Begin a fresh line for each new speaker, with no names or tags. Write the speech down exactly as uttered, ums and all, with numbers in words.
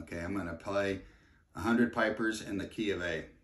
Okay, I'm going to play one hundred pipers in the key of A.